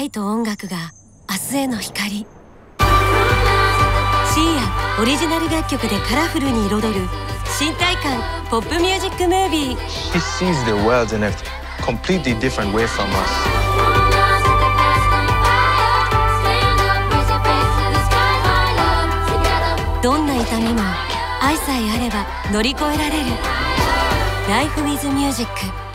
愛と音楽が明日への光。シーアオリジナル楽曲でカラフルに彩る新体感ポップミュージックムービー。 He sees the world in a completely different way from us. どんな痛みも愛さえあれば乗り越えられる。 Life with Music